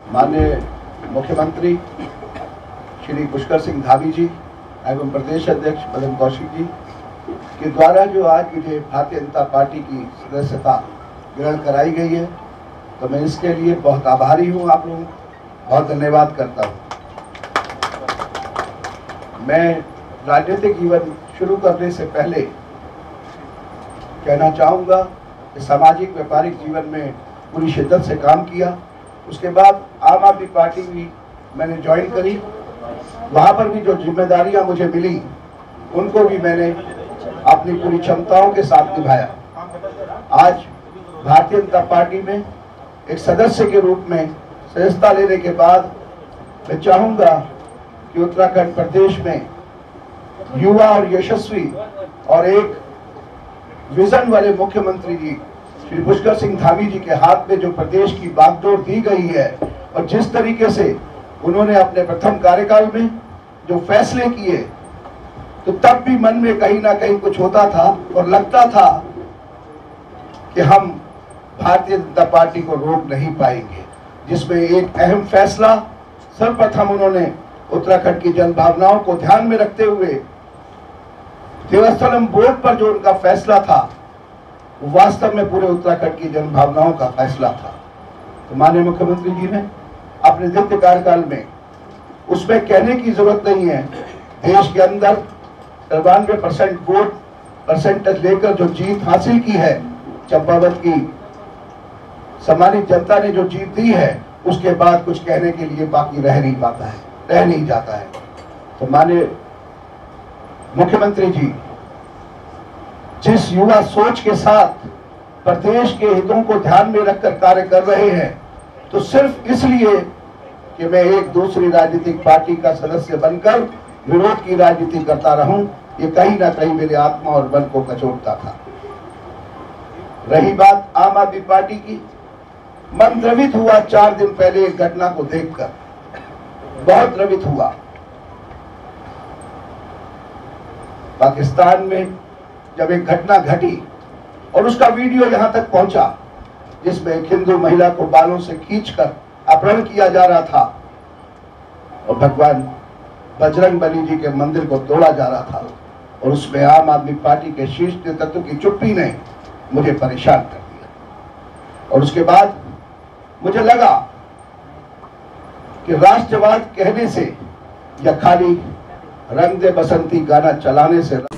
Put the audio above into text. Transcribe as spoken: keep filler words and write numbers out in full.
माननीय मुख्यमंत्री श्री पुष्कर सिंह धामी जी एवं प्रदेश अध्यक्ष मदन कौशिक जी के द्वारा जो आज मुझे भारतीय जनता पार्टी की सदस्यता ग्रहण कराई गई है, तो मैं इसके लिए बहुत आभारी हूँ। आप लोगों बहुत धन्यवाद करता हूँ। मैं राजनीतिक जीवन शुरू करने से पहले कहना चाहूँगा कि सामाजिक व्यापारिक जीवन में पूरी शिद्दत से काम किया। उसके बाद आम आदमी पार्टी भी मैंने ज्वाइन करी। वहाँ पर भी जो जिम्मेदारियाँ मुझे मिली उनको भी मैंने अपनी पूरी क्षमताओं के साथ निभाया। आज भारतीय जनता पार्टी में एक सदस्य के रूप में सदस्यता लेने के बाद मैं चाहूँगा कि उत्तराखंड प्रदेश में युवा और यशस्वी और एक विजन वाले मुख्यमंत्री जी श्री पुष्कर सिंह धामी जी के हाथ में जो प्रदेश की बागडोर दी गई है और जिस तरीके से उन्होंने अपने प्रथम कार्यकाल में जो फैसले किए, तो तब भी मन में कहीं ना कहीं कुछ होता था और लगता था कि हम भारतीय जनता पार्टी को रोक नहीं पाएंगे। जिसमें एक अहम फैसला सर्वप्रथम उन्होंने उत्तराखंड की जनभावनाओं को ध्यान में रखते हुए देवस्थलम बोर्ड पर जो उनका फैसला था वो वास्तव में पूरे उत्तराखंड की जनभावनाओं का फैसला था। तो माननीय मुख्यमंत्री जी ने अपने द्वितीय कार्यकाल में, उसमें कहने की जरूरत नहीं है, देश के अंदर तिरानवे परसेंट वोट परसेंटेज लेकर जो जीत हासिल की है, चंपावत की सम्मानित जनता ने जो जीत दी है, उसके बाद कुछ कहने के लिए बाकी रह नहीं पाता है, रह नहीं जाता है। तो माननीय मुख्यमंत्री जी जिस युवा सोच के साथ प्रदेश के हितों को ध्यान में रखकर कार्य कर रहे हैं, तो सिर्फ इसलिए कि मैं एक दूसरी राजनीतिक पार्टी का सदस्य बनकर विरोध की राजनीति करता रहूं, ये कहीं ना कहीं मेरे आत्मा और मन को कचोटता था। रही बात आम आदमी पार्टी की, मन द्रवित हुआ चार दिन पहले एक घटना को देखकर, बहुत द्रवित हुआ। पाकिस्तान में जब एक घटना घटी और उसका वीडियो यहां तक पहुंचा जिसमें एक हिंदू महिला को बालों से खींचकर अपहरण किया जा रहा था और भगवान बजरंगबली जी के मंदिर को तोड़ा जा रहा था, और उसमें आम आदमी पार्टी के शीर्ष नेतृत्व की चुप्पी ने मुझे परेशान कर दिया। और उसके बाद मुझे लगा कि राष्ट्रवाद कहने से या खाली रंग दे बसंती गाना चलाने से